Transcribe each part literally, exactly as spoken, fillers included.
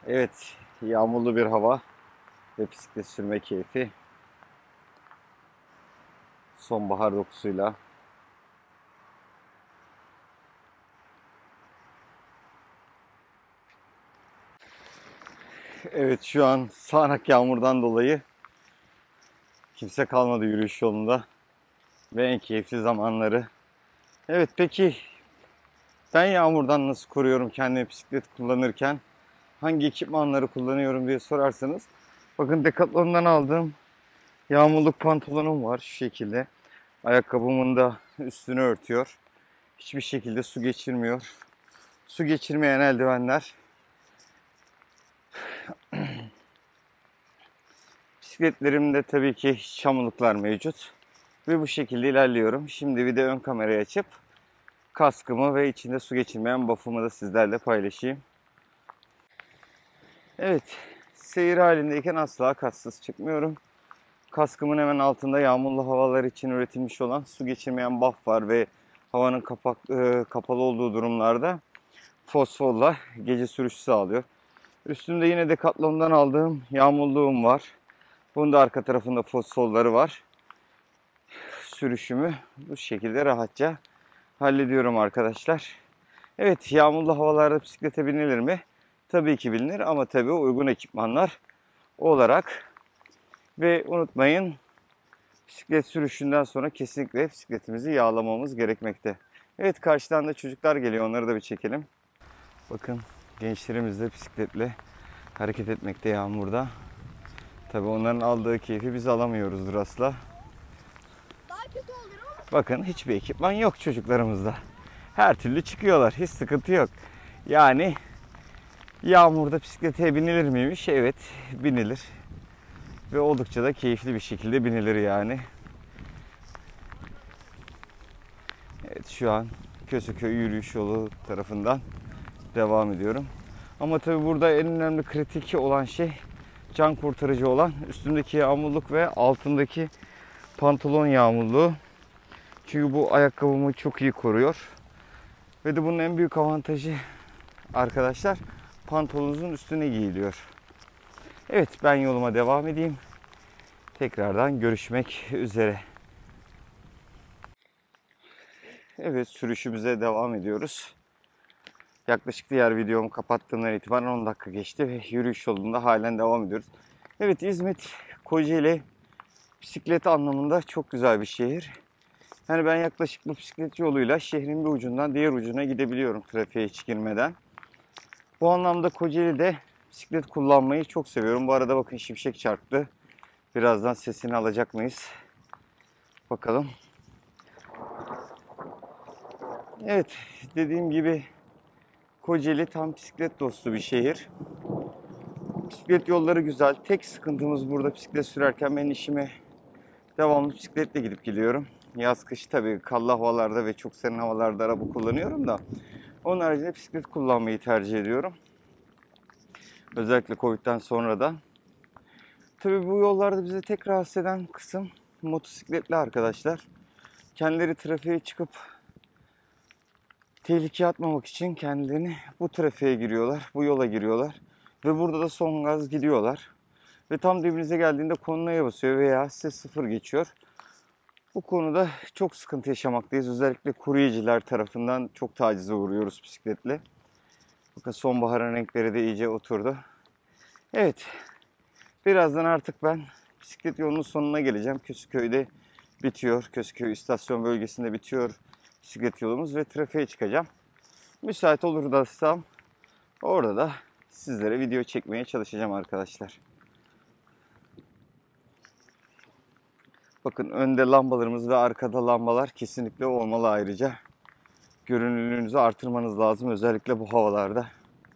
Evet, yağmurlu bir hava ve bisiklet sürme keyfi. Sonbahar dokusuyla. Evet, şu an sağanak yağmurdan dolayı kimse kalmadı yürüyüş yolunda ve en keyifli zamanları. Evet, peki ben yağmurdan nasıl koruyorum kendimi bisiklet kullanırken? Hangi ekipmanları kullanıyorum diye sorarsanız, bakın Decathlon'dan aldığım yağmurluk pantolonum var şu şekilde. Ayakkabımın da üstünü örtüyor. Hiçbir şekilde su geçirmiyor. Su geçirmeyen eldivenler. Bisikletlerimde tabii ki çamurluklar mevcut. Ve bu şekilde ilerliyorum. Şimdi bir de ön kamerayı açıp kaskımı ve içinde su geçirmeyen buff'ımı da sizlerle paylaşayım. Evet, seyir halindeyken asla kasksız çıkmıyorum. Kaskımın hemen altında yağmurlu havalar için üretilmiş olan su geçirmeyen buff var ve havanın kapak, e, kapalı olduğu durumlarda fosforla gece sürüşü sağlıyor. Üstümde yine Decathlon'dan aldığım yağmurluğum var. Bunun da arka tarafında fosforları var. Sürüşümü bu şekilde rahatça hallediyorum arkadaşlar. Evet, yağmurlu havalarda bisiklete binilir mi? Tabii ki bilinir ama tabii uygun ekipmanlar olarak. Ve unutmayın, bisiklet sürüşünden sonra kesinlikle bisikletimizi yağlamamız gerekmekte. Evet, karşıdan da çocuklar geliyor, onları da bir çekelim. Bakın, gençlerimiz de bisikletle hareket etmekte yağmurda. Tabii onların aldığı keyfi biz alamıyoruzdur asla. Daha kötü olur ama. Bakın, hiçbir ekipman yok çocuklarımızda. Her türlü çıkıyorlar, hiç sıkıntı yok. Yani yağmurda bisiklete binilir miymiş? Evet, binilir. Ve oldukça da keyifli bir şekilde binilir yani. Evet, şu an Köseköy yürüyüş yolu tarafından devam ediyorum. Ama tabii burada en önemli kritik olan şey, can kurtarıcı olan üstümdeki yağmurluk ve altındaki pantolon yağmurluğu. Çünkü bu ayakkabımı çok iyi koruyor. Ve de bunun en büyük avantajı arkadaşlar, pantolonunuzun üstüne giyiliyor. Evet, ben yoluma devam edeyim. Tekrardan görüşmek üzere. Evet, sürüşümüze devam ediyoruz. Yaklaşık diğer videomu kapattığımdan itibaren on dakika geçti ve yürüyüş yolunda halen devam ediyoruz. Evet, İzmit, Kocaeli bisiklet anlamında çok güzel bir şehir. Yani ben yaklaşık bu bisiklet yoluyla şehrin bir ucundan diğer ucuna gidebiliyorum trafiğe hiç girmeden. Bu anlamda Kocaeli'de bisiklet kullanmayı çok seviyorum. Bu arada bakın, şimşek çarptı. Birazdan sesini alacak mıyız? Bakalım. Evet, dediğim gibi Kocaeli tam bisiklet dostu bir şehir. Bisiklet yolları güzel. Tek sıkıntımız burada bisiklet sürerken ben işime devamlı bisikletle gidip geliyorum. Yaz kış tabii kallı havalarda ve çok serin havalarda araba kullanıyorum da onun haricinde bisiklet kullanmayı tercih ediyorum. Özellikle Covid'den sonra da. Tabii bu yollarda bize tek rahatsız eden kısım motosikletli arkadaşlar. Kendileri trafiğe çıkıp tehlikeye atmamak için kendilerini bu trafiğe giriyorlar, bu yola giriyorlar. Ve burada da son gaz gidiyorlar. Ve tam dibinize geldiğinde kornaya basıyor veya size sıfır geçiyor. Bu konuda çok sıkıntı yaşamaktayız. Özellikle kuryeciler tarafından çok tacize uğruyoruz bisikletle. Bakın, sonbaharın renkleri de iyice oturdu. Evet, birazdan artık ben bisiklet yolunun sonuna geleceğim. Köseköy'de bitiyor. Köseköy istasyon bölgesinde bitiyor bisiklet yolumuz ve trafiğe çıkacağım. Müsait olursam orada da sizlere video çekmeye çalışacağım arkadaşlar. Bakın, önde lambalarımız ve arkada lambalar kesinlikle olmalı ayrıca. Görünürlüğünüzü artırmanız lazım özellikle bu havalarda.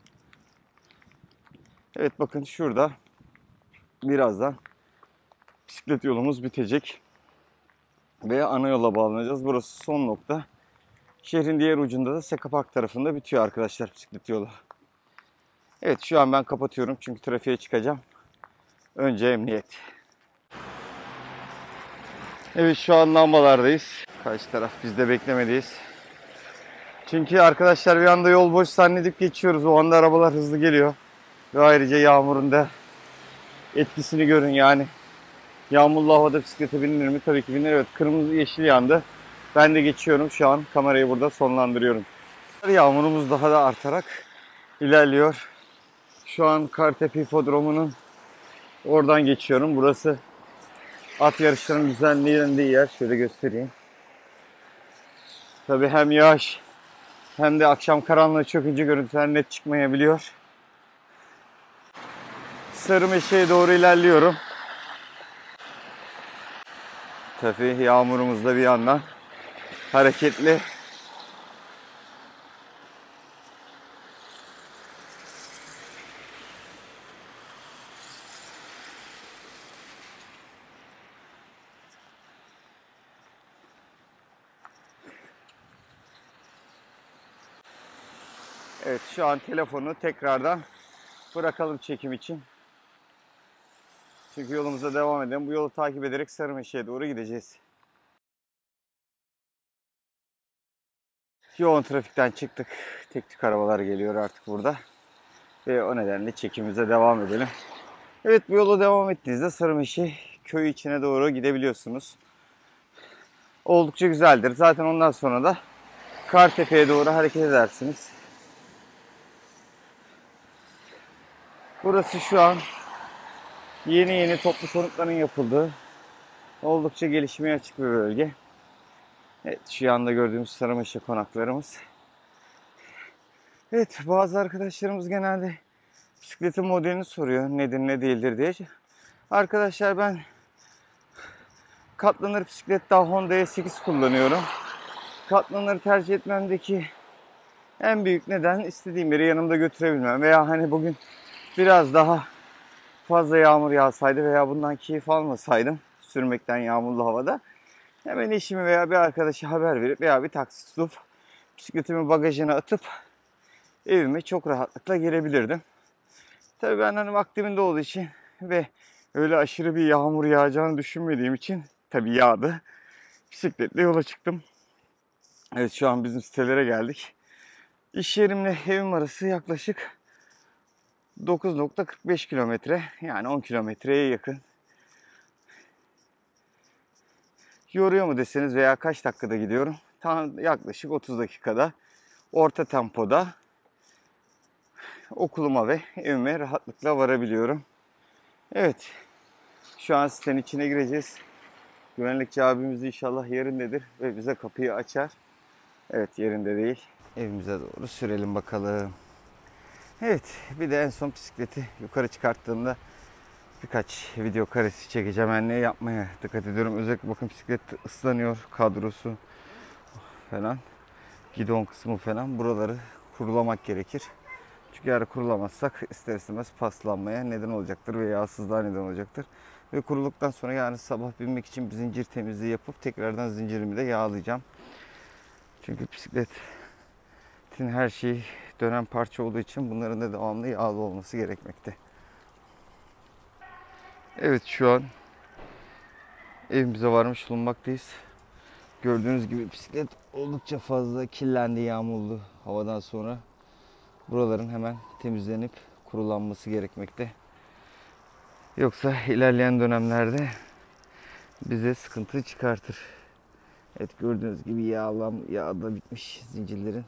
Evet, bakın şurada birazdan bisiklet yolumuz bitecek. Ve ana yola bağlanacağız. Burası son nokta. Şehrin diğer ucunda da Seka Park tarafında bitiyor arkadaşlar bisiklet yolu. Evet, şu an ben kapatıyorum çünkü trafiğe çıkacağım. Önce emniyet. Evet, şu an lambalardayız. Karşı taraf, biz de beklemedeyiz. Çünkü arkadaşlar bir anda yol boş zannedip geçiyoruz. O anda arabalar hızlı geliyor. Ve ayrıca yağmurun da etkisini görün yani. Yağmurlu havada bisiklete binilir mi? Tabii ki binilir. Evet, kırmızı yeşil yandı. Ben de geçiyorum. Şu an kamerayı burada sonlandırıyorum. Yağmurumuz daha da artarak ilerliyor. Şu an Kartepe Hipodromu'nun oradan geçiyorum. Burası at yarışlarının düzenlendiği yer. Şöyle göstereyim. Tabii hem yağış hem de akşam karanlığı çökünce görüntüler net çıkmayabiliyor. Sarımeşe'ye doğru ilerliyorum. Tabii yağmurumuz da bir yandan hareketli. Evet, şu an telefonu tekrardan bırakalım çekim için. Çünkü yolumuza devam edelim. Bu yolu takip ederek Sarımeşe'ye doğru gideceğiz. Yoğun trafikten çıktık. Tek tük arabalar geliyor artık burada. Ve o nedenle çekimimize devam edelim. Evet, bu yola devam ettiğinizde Sarımeşe köyü içine doğru gidebiliyorsunuz. Oldukça güzeldir. Zaten ondan sonra da Kartepe'ye doğru hareket edersiniz. Burası şu an yeni yeni toplu konutların yapıldığı oldukça gelişmeye açık bir bölge. Evet, şu anda gördüğümüz Sarımeşe konaklarımız. Evet, bazı arkadaşlarımız genelde bisikletin modelini soruyor. Nedir ne değildir diye. Arkadaşlar, ben katlanır bisiklet daha Honda E sekiz kullanıyorum. Katlanırı tercih etmemdeki en büyük neden istediğim yere yanımda götürebilmem. Veya hani bugün biraz daha fazla yağmur yağsaydı veya bundan keyif almasaydım sürmekten yağmurlu havada, hemen eşimi veya bir arkadaşa haber verip veya bir taksi tutup bisikletimi bagajına atıp evime çok rahatlıkla gelebilirdim. Tabii ben hani vaktiminde olduğu için ve öyle aşırı bir yağmur yağacağını düşünmediğim için, tabii yağdı, bisikletle yola çıktım. Evet, şu an bizim sitelere geldik. İş yerimle evim arası yaklaşık dokuz nokta kırk beş kilometre, yani on kilometreye yakın. Yoruyor mu deseniz veya kaç dakikada gidiyorum? Tam yaklaşık otuz dakikada orta tempoda okuluma ve evime rahatlıkla varabiliyorum. Evet, şu an sitenin içine gireceğiz. Güvenlikçi abimiz inşallah yerindedir ve bize kapıyı açar. Evet, yerinde değil. Evimize doğru sürelim bakalım. Evet, bir de en son bisikleti yukarı çıkarttığımda birkaç video karesi çekeceğim. Ben ne yapmaya dikkat ediyorum. Özellikle bakın, bisiklet ıslanıyor, kadrosu falan, gidon kısmı falan, buraları kurulamak gerekir. Çünkü eğer kurulamazsak ister istemez paslanmaya neden olacaktır ve yağsızlığa neden olacaktır. Ve kurulduktan sonra yani sabah binmek için bir zincir temizliği yapıp tekrardan zincirimi de yağlayacağım. Çünkü bisikletin her şeyi dönen parça olduğu için bunların da devamlı yağlı olması gerekmekte. Evet, şu an evimize varmış bulunmaktayız. Gördüğünüz gibi bisiklet oldukça fazla kirlendi yağmurlu havadan sonra. Buraların hemen temizlenip kurulanması gerekmekte. Yoksa ilerleyen dönemlerde bize sıkıntı çıkartır. Evet, gördüğünüz gibi yağlam, yağ da bitmiş zincirlerin.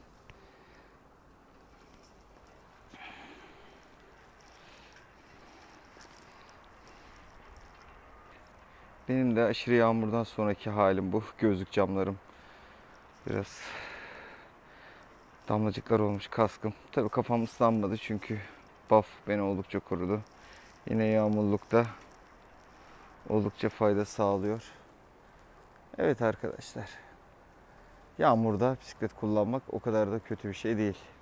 Benim de aşırı yağmurdan sonraki halim bu. Gözlük camlarım biraz damlacıklar olmuş, kaskım. Tabii kafam ıslanmadı çünkü buff beni oldukça korudu. Yine yağmurlukta oldukça fayda sağlıyor. Evet arkadaşlar, yağmurda bisiklet kullanmak o kadar da kötü bir şey değil.